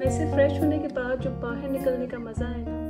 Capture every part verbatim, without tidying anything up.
वैसे फ्रेश होने के बाद जो बाहर निकलने का मज़ा है ना,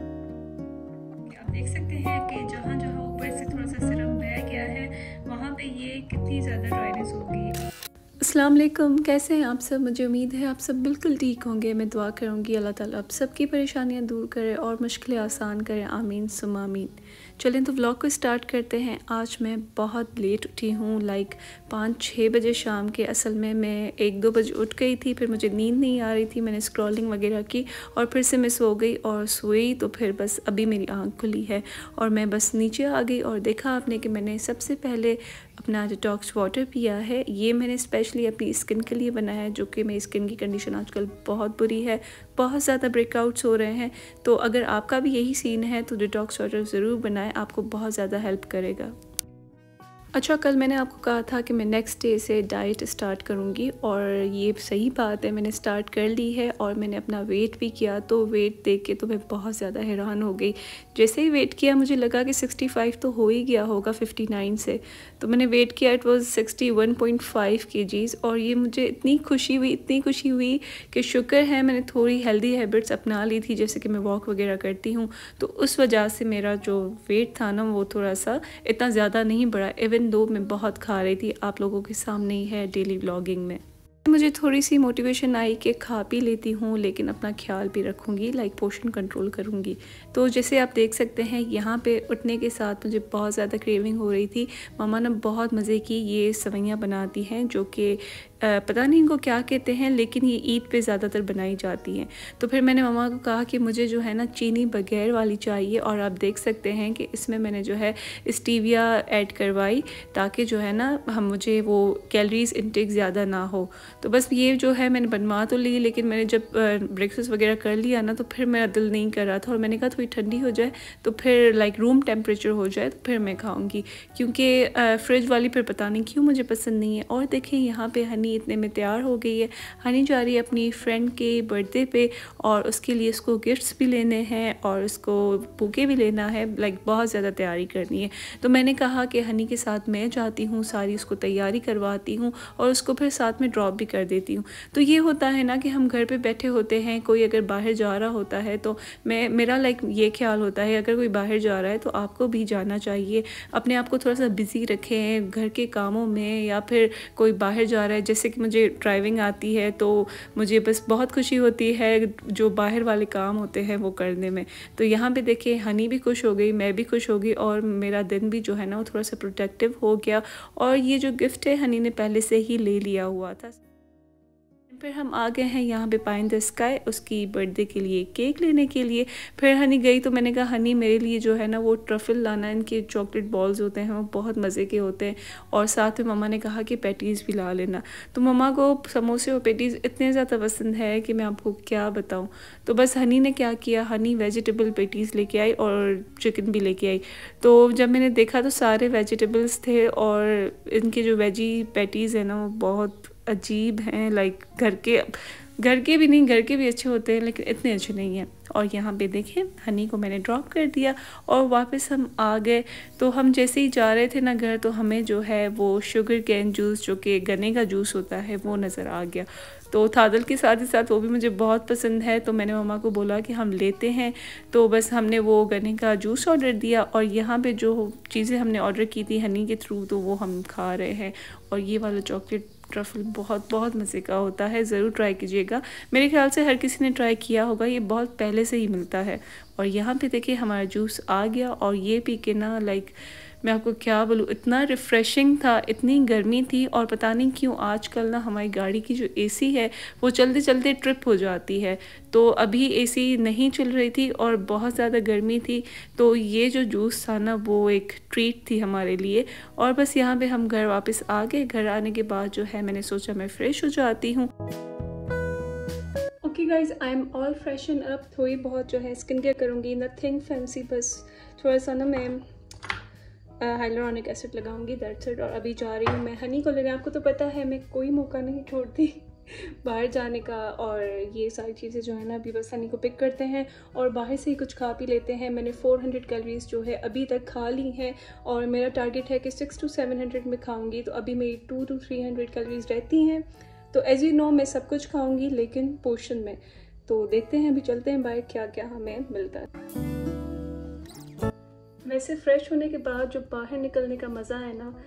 आप देख सकते हैं कि जहाँ जहाँ ऊपर से थोड़ा सा सिरम बह गया है वहाँ पे ये कितनी ज़्यादा ड्राइनेस हो गई है। अस्सलाम वालेकुम, कैसे हैं आप सब। मुझे उम्मीद है आप सब बिल्कुल ठीक होंगे। मैं दुआ करूँगी अल्लाह ताला आप सबकी परेशानियाँ दूर करे और मुश्किलें आसान करे, आमीन सुम्मा आमीन। चलें तो व्लॉग को स्टार्ट करते हैं। आज मैं बहुत लेट उठी हूँ, लाइक पाँच छः बजे शाम के। असल में मैं एक दो बजे उठ गई थी, फिर मुझे नींद नहीं आ रही थी, मैंने स्क्रॉलिंग वगैरह की और फिर से मैं सो गई और सोई तो फिर बस अभी मेरी आँख खुली है और मैं बस नीचे आ गई और देखा आपने कि मैंने सबसे पहले अपना डिटॉक्स वाटर पिया है। ये मैंने स्पेशली अपनी स्किन के लिए बनाया है, जो कि मेरी स्किन की कंडीशन आजकल बहुत बुरी है, बहुत ज़्यादा ब्रेकआउट्स हो रहे हैं। तो अगर आपका भी यही सीन है तो डिटॉक्स वाटर ज़रूर बनाएं, आपको बहुत ज़्यादा हेल्प करेगा। अच्छा, कल मैंने आपको कहा था कि मैं नेक्स्ट डे से डाइट स्टार्ट करूँगी और ये सही बात है, मैंने स्टार्ट कर ली है और मैंने अपना वेट भी किया। तो वेट देख के तो मैं बहुत ज़्यादा हैरान हो गई। जैसे ही वेट किया मुझे लगा कि पैंसठ तो हो ही गया होगा उनसठ से, तो मैंने वेट किया, इट वाज इकसठ पॉइंट फाइव केजीज़। और ये मुझे इतनी खुशी हुई इतनी खुशी हुई कि शुक्र है मैंने थोड़ी हेल्दी हैबिट्स अपना ली थी, जैसे कि मैं वॉक वगैरह करती हूँ, तो उस वजह से मेरा जो वेट था ना वो थोड़ा सा इतना ज़्यादा नहीं बढ़ा। इवन दो मैं बहुत खा रही थी, आप लोगों के सामने ही है डेली व्लॉगिंग में। मुझे थोड़ी सी मोटिवेशन आई कि खा पी लेती हूँ लेकिन अपना ख्याल भी रखूँगी, लाइक पोर्शन कंट्रोल करूँगी। तो जैसे आप देख सकते हैं यहाँ पे उठने के साथ मुझे बहुत ज़्यादा क्रेविंग हो रही थी। मामा ने बहुत मज़े की ये सवैयाँ बनाती हैं, जो कि पता नहीं इनको क्या कहते हैं, लेकिन ये ईद पे ज़्यादातर बनाई जाती हैं। तो फिर मैंने मम्मा को कहा कि मुझे जो है ना चीनी बगैर वाली चाहिए, और आप देख सकते हैं कि इसमें मैंने जो है स्टीविया ऐड करवाई ताकि जो है ना हम मुझे वो कैलोरीज इनटेक ज़्यादा ना हो। तो बस ये जो है मैंने बनवा तो ली, लेकिन मैंने जब ब्रेकफास्ट वगैरह कर लिया ना तो फिर मेरा दिल नहीं कर रहा था और मैंने कहा थोड़ी ठंडी हो जाए तो फिर लाइक रूम टेम्परेचर हो जाए तो फिर मैं खाऊंगी, क्योंकि फ्रिज वाली फिर पता नहीं क्यों मुझे पसंद नहीं है। और देखें यहाँ पे हनी इतने में तैयार हो गई है। हनी जा रही है अपनी फ्रेंड के बर्थडे पे और उसके लिए उसको गिफ्ट्स भी लेने हैं और उसको बुके भी लेना है, लाइक बहुत ज़्यादा तैयारी करनी है। तो मैंने कहा कि हनी के साथ मैं जाती हूँ, सारी उसको तैयारी करवाती हूँ और उसको फिर साथ में ड्रॉप भी कर देती हूँ। तो ये होता है ना कि हम घर पे बैठे होते हैं, कोई अगर बाहर जा रहा होता है तो मैं मेरा लाइक ये ख्याल होता है अगर कोई बाहर जा रहा है तो आपको भी जाना चाहिए। अपने आप को थोड़ा सा बिज़ी रखें घर के कामों में, या फिर कोई बाहर जा रहा है, जैसे कि मुझे ड्राइविंग आती है तो मुझे बस बहुत खुशी होती है जो बाहर वाले काम होते हैं वो करने में। तो यहाँ पे देखिए हनी भी खुश हो गई, मैं भी खुश हो गई और मेरा दिन भी जो है ना वो थोड़ा सा प्रोडक्टिव हो गया। और ये जो गिफ्ट है हनी ने पहले से ही ले लिया हुआ था। फिर हम आ गए हैं यहाँ पे पाइन द स्काई, उसकी बर्थडे के लिए केक लेने के लिए। फिर हनी गई तो मैंने कहा हनी मेरे लिए जो है ना वो ट्रफल लाना, इनके चॉकलेट बॉल्स होते हैं वो बहुत मज़े के होते हैं, और साथ में मम्मा ने कहा कि पैटीज़ भी ला लेना। तो मम्मा को समोसे और पैटीज़ इतने ज़्यादा पसंद है कि मैं आपको क्या बताऊँ। तो बस हनी ने क्या किया, हनी वेजिटेबल पैटीज़ लेके आई और चिकन भी लेके आई। तो जब मैंने देखा तो सारे वेजिटेबल्स थे और इनके जो वेजी पैटीज़ है ना वो बहुत अजीब हैं, लाइक घर के घर के भी नहीं, घर के भी अच्छे होते हैं लेकिन इतने अच्छे नहीं हैं। और यहाँ पे देखें हनी को मैंने ड्रॉप कर दिया और वापस हम आ गए। तो हम जैसे ही जा रहे थे ना घर, तो हमें जो है वो शुगर कैन जूस, जो कि गन्ने का जूस होता है, वो नज़र आ गया। तो थादल के साथ ही साथ वो भी मुझे बहुत पसंद है, तो मैंने मम्मा को बोला कि हम लेते हैं। तो बस हमने वो गन्ने का जूस ऑर्डर दिया और यहाँ पे जो चीज़ें हमने ऑर्डर की थी हनी के थ्रू तो वो हम खा रहे हैं। और ये वाला चॉकलेट ट्रफल बहुत बहुत मज़े का होता है, ज़रूर ट्राई कीजिएगा। मेरे ख्याल से हर किसी ने ट्राई किया होगा, ये बहुत पहले से ही मिलता है। और यहाँ पे देखिए हमारा जूस आ गया और ये पी के ना लाइक मैं आपको क्या बोलूँ, इतना रिफ़्रेशिंग था, इतनी गर्मी थी। और पता नहीं क्यों आजकल ना हमारी गाड़ी की जो एसी है वो चलते चलते ट्रिप हो जाती है। तो अभी एसी नहीं चल रही थी और बहुत ज़्यादा गर्मी थी, तो ये जो जूस था ना वो एक ट्रीट थी हमारे लिए। और बस यहाँ पे हम घर वापस आ गए। घर आने के बाद जो है मैंने सोचा मैं फ़्रेश हो जाती हूँ। Okay guys, I am all freshen up. थोड़ी बहुत जो है स्किन केयर करूँगी, नथिंग फैंसी, बस थोड़ा सा ना मैं हाइलुरोनिक एसिड लगाऊंगी, दैट्स इट। और अभी जा रही हूँ मैं हनी को लेने। आपको तो पता है मैं कोई मौका नहीं छोड़ती बाहर जाने का, और ये सारी चीज़ें जो है ना अभी बस हनी को पिक करते हैं और बाहर से ही कुछ खा पी लेते हैं। मैंने चार सौ कैलोरीज जो है अभी तक खा ली हैं और मेरा टारगेट है कि सिक्स टू सेवन हंड्रेड में खाऊंगी, तो अभी मेरी two two three hundred calories रहती हैं। तो एज यू नो मैं सब कुछ खाऊंगी लेकिन पोर्शन में, तो देखते हैं, अभी चलते हैं बाहर क्या क्या हमें मिलता है। वैसे फ्रेश होने के बाद जो बाहर निकलने का मज़ा है ना,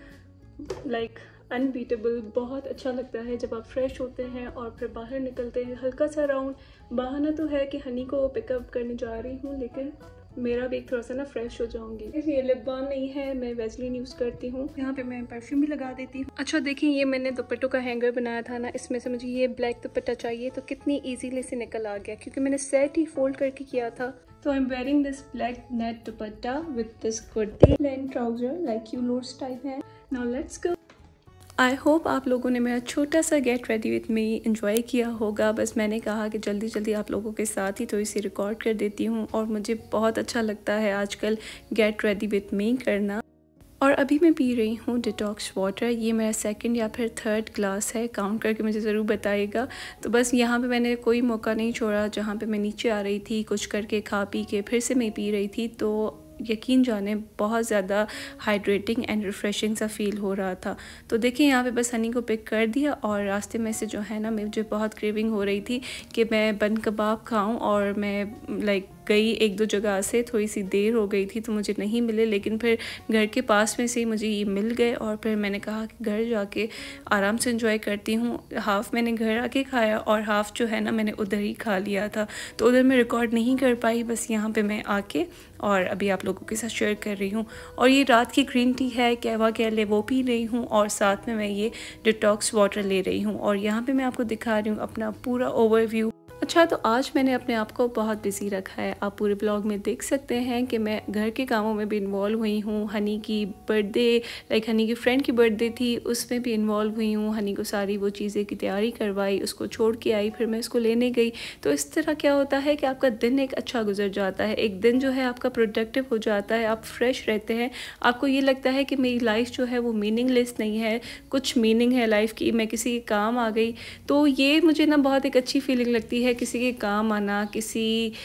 लाइक अनबीटेबल, बहुत अच्छा लगता है जब आप फ्रेश होते हैं और फिर बाहर निकलते हैं। हल्का सा राउंड बहाना तो है कि हनी को पिकअप करने जा रही हूँ, लेकिन मेरा भी थोड़ा सा ना फ्रेश हो जाऊंगी। ये लिप बाम नहीं है, मैं वैसलीन यूज़ करती हूँ। यहाँ पे मैं परफ्यूम भी लगा देती हूँ। अच्छा देखिए, ये मैंने दुपट्टों का हैंगर बनाया था ना, इसमें से मुझे ये ब्लैक दुपट्टा चाहिए, तो कितनी ईजीली से निकल आ गया क्योंकि मैंने सेट ही फोल्ड करके किया था। तो I am wearing this black net dupatta with this kurti plain trouser, like you lowers type है। Now let's go. I hope आप लोगों ने मेरा छोटा सा get ready with me enjoy किया होगा। बस मैंने कहा कि जल्दी जल्दी आप लोगों के साथ ही थोड़ी सी रिकॉर्ड कर देती हूँ, और मुझे बहुत अच्छा लगता है आजकल गेट रेडी विथ मी करना। और अभी मैं पी रही हूँ डिटॉक्स वाटर। ये मेरा सेकंड या फिर थर्ड ग्लास है, काउंट करके मुझे ज़रूर बताइएगा। तो बस यहाँ पे मैंने कोई मौका नहीं छोड़ा, जहाँ पे मैं नीचे आ रही थी कुछ करके खा पी के फिर से मैं पी रही थी, तो यकीन जाने बहुत ज़्यादा हाइड्रेटिंग एंड रिफ़्रेशिंग सा फ़ील हो रहा था। तो देखिए यहाँ पे बस हनी को पिक कर दिया, और रास्ते में से जो है ना, मुझे बहुत क्रेविंग हो रही थी कि मैं बन कबाब खाऊं, और मैं लाइक गई एक दो जगह से, थोड़ी सी देर हो गई थी तो मुझे नहीं मिले, लेकिन फिर घर के पास में से ही मुझे ये मिल गए। और फिर मैंने कहा कि घर जाके आराम से एंजॉय करती हूँ। हाफ़ मैंने घर आके खाया और हाफ़ जो है ना मैंने उधर ही खा लिया था, तो उधर मैं रिकॉर्ड नहीं कर पाई। बस यहाँ पे मैं आके और अभी आप लोगों के साथ शेयर कर रही हूँ। और ये रात की ग्रीन टी है, कहवा कह ले, वो पी रही हूँ, और साथ में मैं ये डिटॉक्स वाटर ले रही हूँ। और यहाँ पे मैं आपको दिखा रही हूँ अपना पूरा ओवरव्यू। अच्छा, तो आज मैंने अपने आप को बहुत बिजी रखा है। आप पूरे ब्लॉग में देख सकते हैं कि मैं घर के कामों में भी इन्वॉल्व हुई हूँ। हनी की बर्थडे, लाइक हनी की फ्रेंड की बर्थडे थी, उसमें भी इन्वॉल्व हुई हूँ। हनी को सारी वो चीज़ें की तैयारी करवाई, उसको छोड़ के आई, फिर मैं उसको लेने गई। तो इस तरह क्या होता है कि आपका दिन एक अच्छा गुजर जाता है, एक दिन जो है आपका प्रोडक्टिव हो जाता है, आप फ्रेश रहते हैं। आपको ये लगता है कि मेरी लाइफ जो है वो मीनिंगलेस नहीं है, कुछ मीनिंग है लाइफ की, मैं किसी के काम आ गई। तो ये मुझे ना बहुत एक अच्छी फीलिंग लगती है, किसी के काम आना, किसी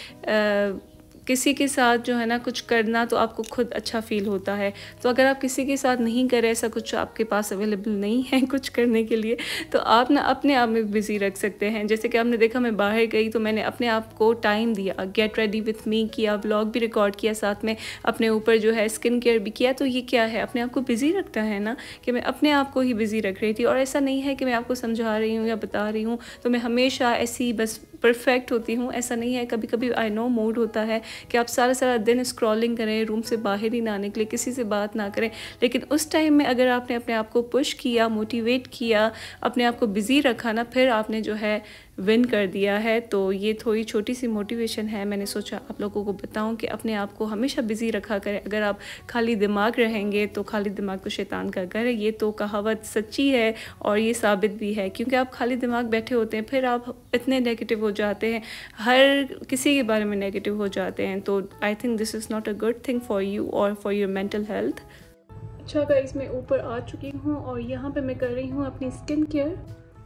आ, किसी के साथ जो है ना कुछ करना, तो आपको खुद अच्छा फील होता है। तो अगर आप किसी के साथ नहीं करें, ऐसा कुछ आपके पास अवेलेबल नहीं है कुछ करने के लिए, तो आप ना अपने आप में बिज़ी रख सकते हैं। जैसे कि आपने देखा मैं बाहर गई तो मैंने अपने आप को टाइम दिया, गेट रेडी विथ मी किया, व्लॉग भी रिकॉर्ड किया, साथ में अपने ऊपर जो है स्किन केयर भी किया। तो ये क्या है, अपने आप को बिज़ी रखता है ना, कि मैं अपने आप को ही बिज़ी रख रही थी। और ऐसा नहीं है कि मैं आपको समझा रही हूँ या बता रही हूँ तो मैं हमेशा ऐसी बस परफेक्ट होती हूँ, ऐसा नहीं है। कभी कभी आई नो मूड होता है कि आप सारा सारा दिन स्क्रॉलिंग करें, रूम से बाहर ही ना निकले, किसी से बात ना करें, लेकिन उस टाइम में अगर आपने अपने आप को पुश किया, मोटिवेट किया, अपने आप को बिज़ी रखा ना, फिर आपने जो है विन कर दिया है। तो ये थोड़ी छोटी सी मोटिवेशन है, मैंने सोचा आप लोगों को बताऊं कि अपने आप को हमेशा बिज़ी रखा करें। अगर आप खाली दिमाग रहेंगे तो खाली दिमाग को शैतान का घर है, ये तो कहावत सच्ची है और ये साबित भी है। क्योंकि आप खाली दिमाग बैठे होते हैं, फिर आप इतने नेगेटिव हो जाते हैं, हर किसी के बारे में नेगेटिव हो जाते हैं। तो I think this is not a good thing for you और फॉर योर मेंटल हेल्थ। अच्छा गाइस, मैं ऊपर आ चुकी हूँ और यहाँ पे मैं कर रही हूँ अपनी स्किन केयर।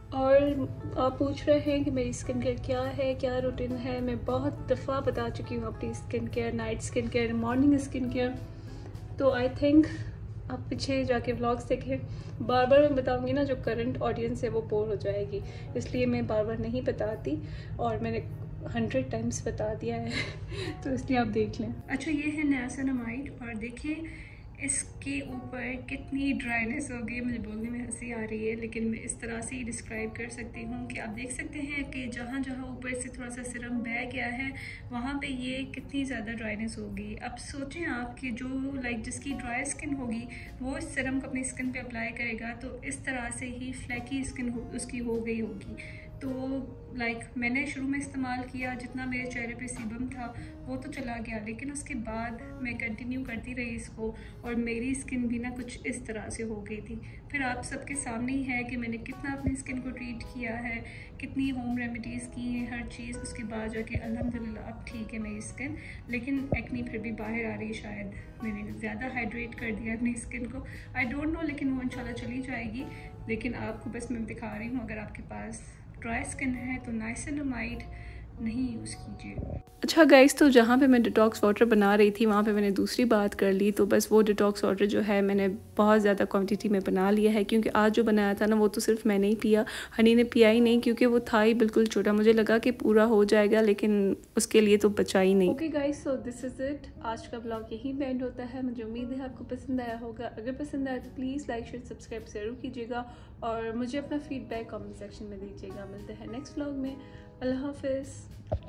और आप पूछ रहे हैं कि मेरी स्किन केयर क्या है, क्या रूटीन है। मैं बहुत दफ़ा बता चुकी हूँ अपनी skin care, night skin care, morning skin care. तो आई थिंक आप पीछे जाके व्लॉग्स देखें, बार बार मैं बताऊँगी ना, जो करंट ऑडियंस है वो बोर हो जाएगी, इसलिए मैं बार बार नहीं बताती, और मैंने हंड्रेड टाइम्स बता दिया है तो इसलिए आप देख लें। अच्छा, ये है नियासिनामाइड, और देखिए इसके ऊपर कितनी ड्राइनेस हो गई। मुझे बोलने में हंसी आ रही है, लेकिन मैं इस तरह से ही डिस्क्राइब कर सकती हूँ कि आप देख सकते हैं कि जहाँ जहाँ ऊपर से थोड़ा सा सिरम बह गया है, वहाँ पे ये कितनी ज़्यादा ड्राइनेस हो गई। अब सोचें आप कि जो लाइक जिसकी ड्राई स्किन होगी वो इस सिरम को अपनी स्किन पे अप्लाई करेगा, तो इस तरह से ही फ्लैकी स्किन हो, उसकी हो गई होगी। तो लाइक मैंने शुरू में इस्तेमाल किया, जितना मेरे चेहरे पे सीबम था वो तो चला गया, लेकिन उसके बाद मैं कंटिन्यू करती रही इसको, और मेरी स्किन भी ना कुछ इस तरह से हो गई थी। फिर आप सबके सामने ही है कि मैंने कितना अपनी स्किन को ट्रीट किया है, कितनी होम रेमेडीज़ की हैं, हर चीज़। उसके बाद जाके अल्हम्दुलिल्लाह अब ठीक है मेरी स्किन, लेकिन एक्नी फिर भी बाहर आ रही है। शायद मैंने ज़्यादा हाइड्रेट कर दिया अपनी स्किन को, आई डोंट नो, लेकिन वो इंशाल्लाह चली जाएगी। लेकिन आपको बस मैं दिखा रही हूँ, अगर आपके पास ड्राई स्किन है तो नाइसिनामाइड नहीं यूज़ कीजिए। अच्छा गाइस, तो जहाँ पे मैं डिटॉक्स वाटर बना रही थी वहाँ पे मैंने दूसरी बात कर ली। तो बस वो डिटॉक्स वाटर जो है मैंने बहुत ज़्यादा क्वांटिटी में बना लिया है, क्योंकि आज जो बनाया था ना वो तो सिर्फ मैंने ही पिया, हनी ने पिया ही नहीं, क्योंकि वो था ही बिल्कुल छोटा। मुझे लगा कि पूरा हो जाएगा लेकिन उसके लिए तो बचा ही नहीं। Okay guys, so this is it. आज का ब्लॉग यही एंड होता है। मुझे उम्मीद है आपको पसंद आया होगा। अगर पसंद आया तो प्लीज़ लाइक शेयर सब्सक्राइब ज़रूर कीजिएगा और मुझे अपना फीडबैक कमेंट सेक्शन में दीजिएगा। मिलते हैं नेक्स्ट ब्लॉग में। अल्लाह हाफिज़।